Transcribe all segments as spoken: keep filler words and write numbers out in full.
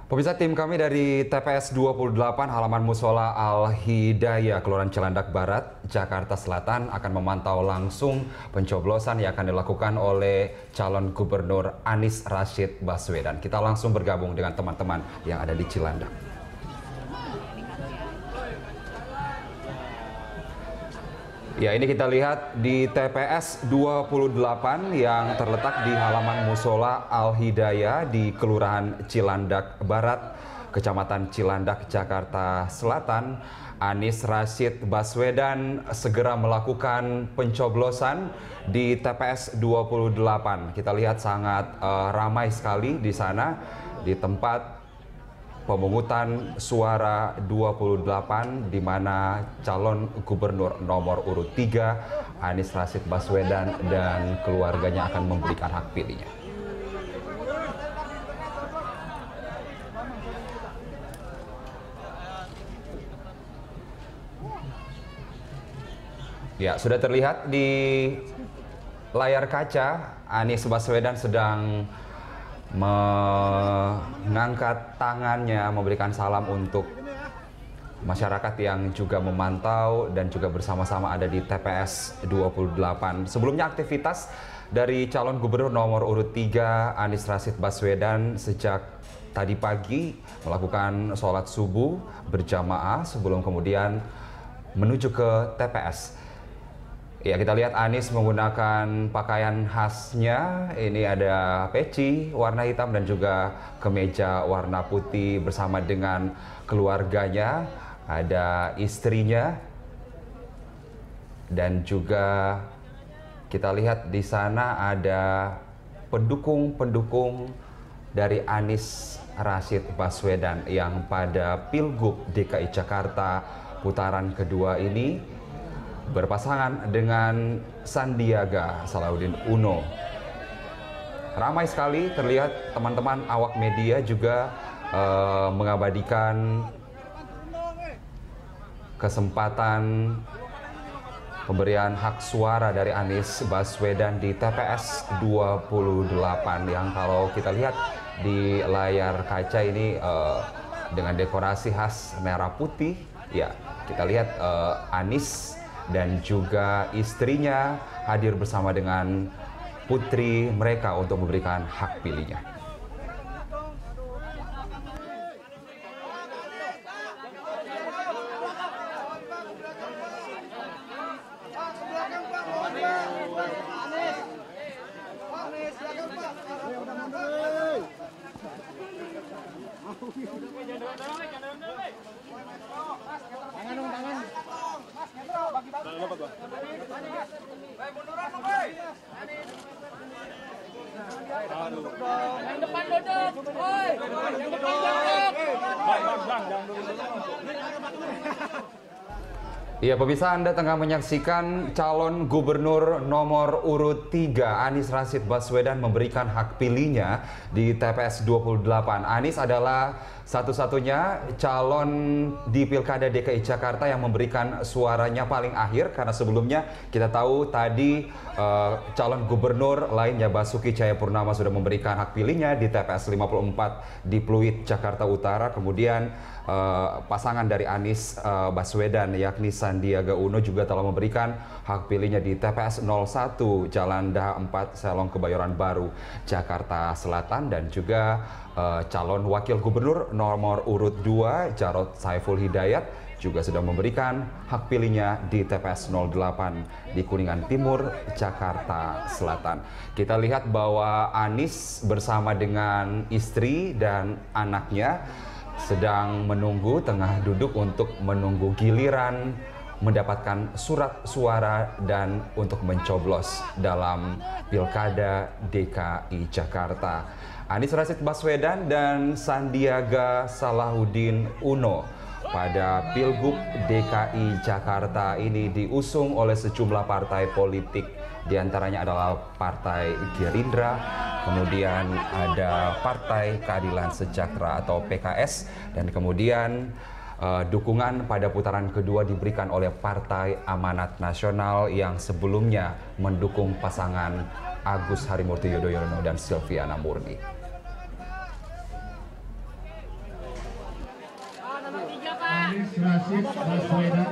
Pemirsa, tim kami dari T P S dua puluh delapan halaman Musola Al-Hidayah, Kelurahan Cilandak Barat, Jakarta Selatan akan memantau langsung pencoblosan yang akan dilakukan oleh calon gubernur Anies Rashid Baswedan. Kita langsung bergabung dengan teman-teman yang ada di Cilandak. Ya, ini kita lihat di T P S dua puluh delapan yang terletak di halaman Musola Al-Hidayah di Kelurahan Cilandak Barat, Kecamatan Cilandak, Jakarta Selatan. Anies Rashid Baswedan segera melakukan pencoblosan di T P S dua puluh delapan. Kita lihat sangat uh, ramai sekali di sana, di tempat pemungutan suara dua puluh delapan, di mana calon gubernur nomor urut tiga Anies Rashid Baswedan dan keluarganya akan memberikan hak pilihnya. Ya, sudah terlihat di layar kaca Anies Baswedan sedang mengangkat tangannya, memberikan salam untuk masyarakat yang juga memantau dan juga bersama-sama ada di T P S dua puluh delapan. Sebelumnya aktivitas dari calon gubernur nomor urut tiga Anies Rashid Baswedan sejak tadi pagi melakukan sholat subuh berjamaah sebelum kemudian menuju ke T P S. Ya, kita lihat Anies menggunakan pakaian khasnya. Ini ada peci warna hitam dan juga kemeja warna putih bersama dengan keluarganya. Ada istrinya dan juga kita lihat di sana ada pendukung-pendukung dari Anies Rashid Baswedan yang pada Pilgub D K I Jakarta putaran kedua ini berpasangan dengan Sandiaga Salahuddin Uno. Ramai sekali terlihat teman-teman awak media juga uh, mengabadikan kesempatan pemberian hak suara dari Anies Baswedan di T P S dua puluh delapan yang kalau kita lihat di layar kaca ini uh, dengan dekorasi khas merah putih. Ya, kita lihat uh, Anies dan juga istrinya hadir bersama dengan putri mereka untuk memberikan hak pilihnya. Yang depan duduk, woi. Yang depan duduk. Bang, bang, bang, jangan dulu. Iya, pemirsa, Anda tengah menyaksikan calon gubernur nomor urut tiga Anies Rashid Baswedan memberikan hak pilihnya di T P S dua puluh delapan. Anies adalah satu-satunya calon di Pilkada D K I Jakarta yang memberikan suaranya paling akhir, karena sebelumnya kita tahu tadi uh, calon gubernur lainnya Basuki Cahayapurnama sudah memberikan hak pilihnya di T P S lima puluh empat di Pluit, Jakarta Utara. Kemudian uh, pasangan dari Anies uh, Baswedan yakni Sandiaga Uno juga telah memberikan hak pilihnya di T P S nol satu Jalan Daha empat, Selong, Kebayoran Baru, Jakarta Selatan. Dan juga uh, calon wakil gubernur nomor urut dua Jarod Saiful Hidayat juga sudah memberikan hak pilihnya di T P S nol delapan di Kuningan Timur, Jakarta Selatan. Kita lihat bahwa Anies bersama dengan istri dan anaknya sedang menunggu, tengah duduk untuk menunggu giliran mendapatkan surat suara dan untuk mencoblos dalam Pilkada D K I Jakarta. Anies Rashid Baswedan dan Sandiaga Salahuddin Uno pada Pilgub D K I Jakarta ini diusung oleh sejumlah partai politik. Di antaranya adalah Partai Gerindra, kemudian ada Partai Keadilan Sejahtera atau P K S, dan kemudian Uh, dukungan pada putaran kedua diberikan oleh Partai Amanat Nasional yang sebelumnya mendukung pasangan Agus Harimurti Yudhoyono dan Silviana Murni. Rashid Baswedan.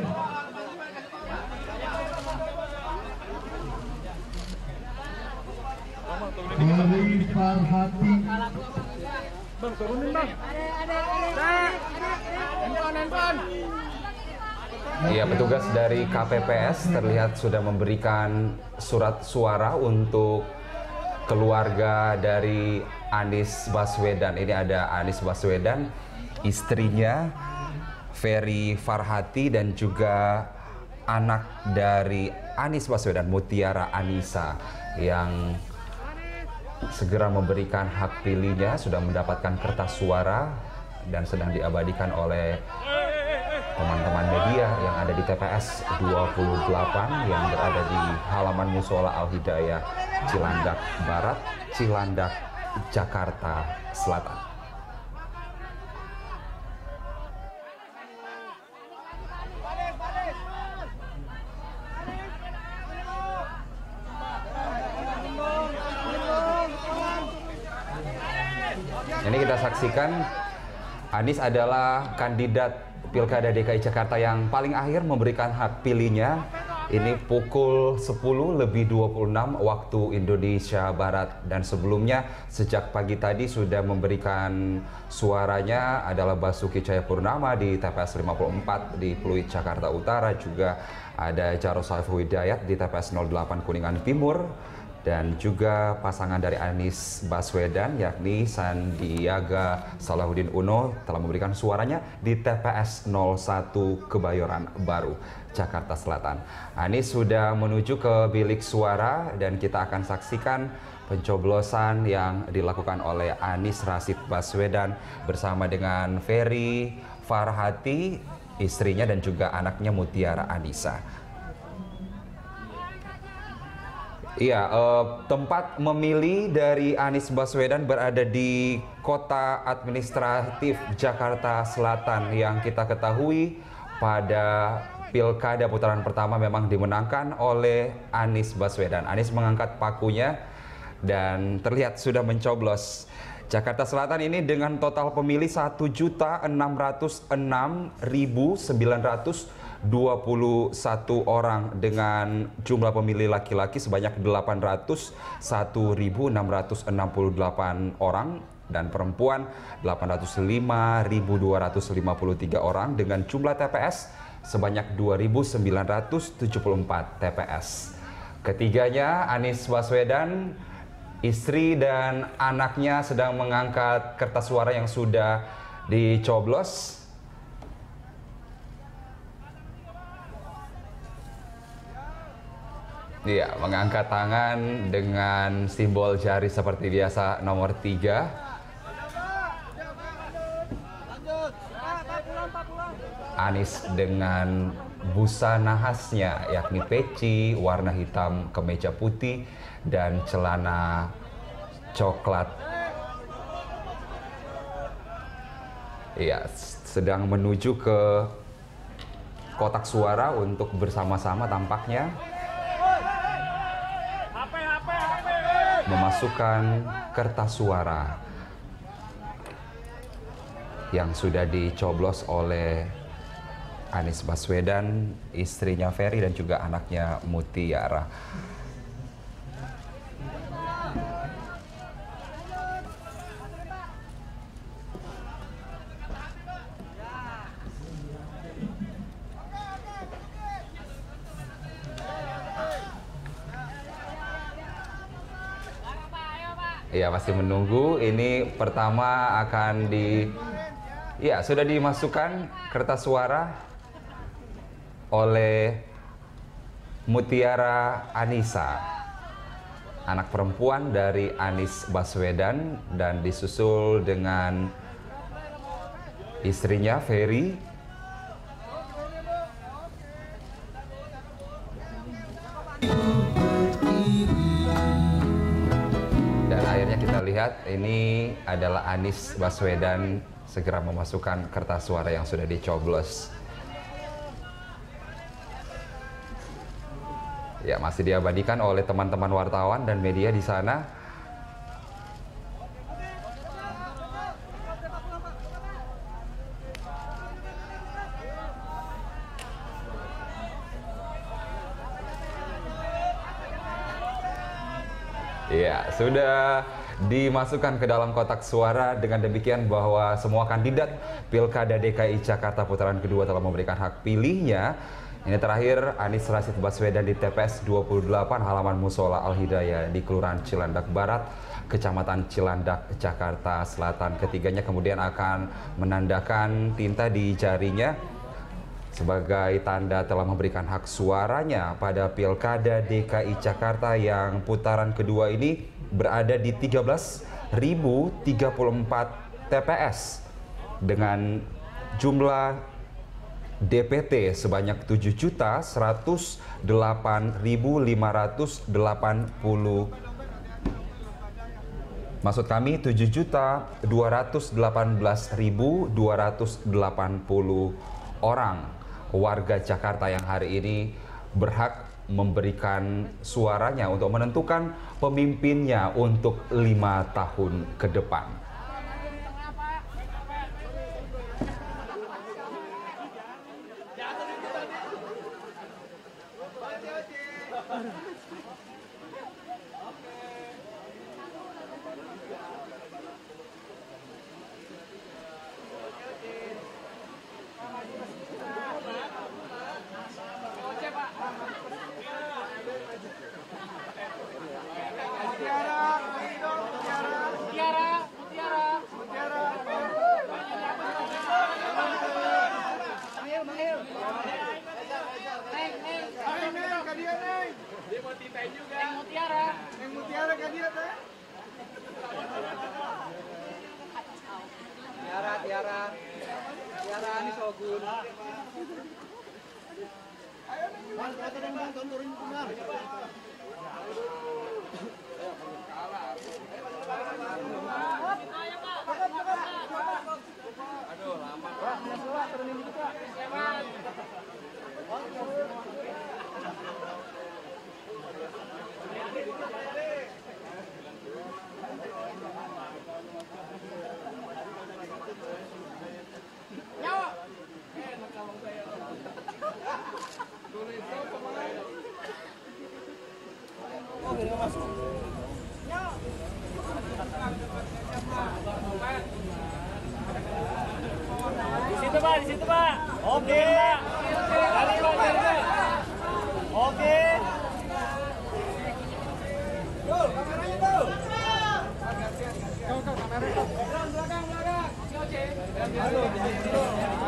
Ferry Farhati. Bang, turunin bang. Dah. Handphone, handphone. Iya, petugas dari K P P S terlihat sudah memberikan surat suara untuk keluarga dari Anies Baswedan. Ini ada Anies Baswedan, istrinya Ferry Farhati, dan juga anak dari Anies Baswedan, Mutiara Anissa, yang segera memberikan hak pilihnya, sudah mendapatkan kertas suara dan sedang diabadikan oleh teman-teman media yang ada di T P S dua puluh delapan yang berada di halaman Musola Al-Hidayah Cilandak Barat, Cilandak, Jakarta Selatan. Ini kita saksikan, Anies adalah kandidat Pilkada D K I Jakarta yang paling akhir memberikan hak pilihnya. Ini pukul sepuluh lebih dua puluh enam waktu Indonesia Barat, dan sebelumnya sejak pagi tadi sudah memberikan suaranya adalah Basuki Cahayapurnama di T P S lima puluh empat di Pluit, Jakarta Utara. Juga ada Jarod Saiful Hidayat di T P S nol delapan Kuningan Timur, dan juga pasangan dari Anies Baswedan yakni Sandiaga Salahuddin Uno telah memberikan suaranya di T P S nol satu Kebayoran Baru, Jakarta Selatan. Anies sudah menuju ke bilik suara dan kita akan saksikan pencoblosan yang dilakukan oleh Anies Rashid Baswedan bersama dengan Ferry Farhati, istrinya, dan juga anaknya Mutiara Anissa. Iya, eh, tempat memilih dari Anies Baswedan berada di Kota Administratif Jakarta Selatan yang kita ketahui pada Pilkada putaran pertama memang dimenangkan oleh Anies Baswedan. Anies mengangkat pakunya dan terlihat sudah mencoblos. Jakarta Selatan ini dengan total pemilih satu juta enam ratus enam ribu sembilan ratus dua puluh satu orang, dengan jumlah pemilih laki-laki sebanyak delapan ratus satu ribu enam ratus enam puluh delapan orang dan perempuan delapan ratus lima ribu dua ratus lima puluh tiga orang, dengan jumlah T P S sebanyak dua ribu sembilan ratus tujuh puluh empat T P S. Ketiganya, Anies Baswedan, istri dan anaknya sedang mengangkat kertas suara yang sudah dicoblos. Iya, mengangkat tangan dengan simbol jari seperti biasa nomor tiga. Anies dengan busana khasnya yakni peci warna hitam, kemeja putih, dan celana coklat. Iya, sedang menuju ke kotak suara untuk bersama-sama tampaknya memasukkan kertas suara yang sudah dicoblos oleh Anies Baswedan, istrinya Ferry, dan juga anaknya Mutiara. Ya, masih menunggu. Ini pertama akan di, ya sudah dimasukkan kertas suara oleh Mutiara Anissa, anak perempuan dari Anies Baswedan, dan disusul dengan istrinya Ferry. Dan akhirnya kita lihat ini adalah Anies Baswedan segera memasukkan kertas suara yang sudah dicoblos. Ya, masih diabadikan oleh teman-teman wartawan dan media di sana. Ya, sudah dimasukkan ke dalam kotak suara. Dengan demikian bahwa semua kandidat Pilkada D K I Jakarta putaran kedua telah memberikan hak pilihnya. Ini terakhir Anies Rashid Baswedan di T P S dua puluh delapan halaman Musola Al-Hidayah di Kelurahan Cilandak Barat, Kecamatan Cilandak, Jakarta Selatan. Ketiganya kemudian akan menandakan tinta di jarinya sebagai tanda telah memberikan hak suaranya pada Pilkada D K I Jakarta yang putaran kedua ini berada di tiga belas ribu tiga puluh empat T P S dengan jumlah D P T sebanyak tujuh juta seratus delapan ribu lima ratus delapan puluh. Maksud kami tujuh juta dua ratus delapan belas ribu dua ratus delapan puluh orang warga Jakarta yang hari ini berhak memberikan suaranya untuk menentukan pemimpinnya untuk lima tahun ke depan. Tiara, Tiara, Tiara ini Shogun. Ayo, Mas, foto dong, Bang, tontonin Bang. Aduh, lama. Pak, turunin dikit, Pak. Di situ Pak, di situ Pak. Oke. Kali Pak, kali Pak. Oke. Tuh, kameranya tuh. Tuh, tuh, kameranya tuh. Belakang, belakang, belakang. Si Oce. Halo, di situ.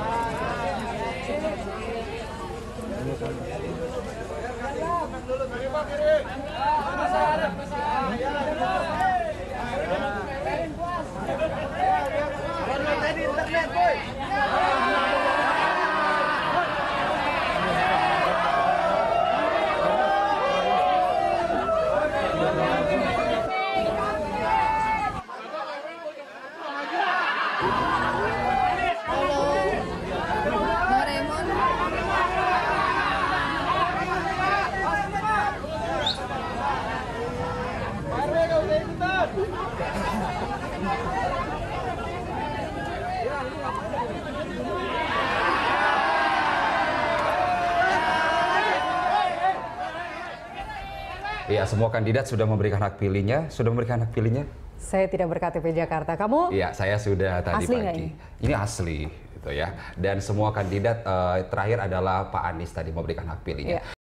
Dulu, kiri Pak, kiri. Pasar, pasar. Tadi internet, boy. Ya, semua kandidat sudah memberikan hak pilihnya. Sudah memberikan hak pilihnya? Saya tidak ber-K T P Jakarta. Kamu? Iya, saya sudah tadi asli pagi. Ini? ini asli, gitu ya. Dan semua kandidat uh, terakhir adalah Pak Anies tadi memberikan hak pilihnya. Ya.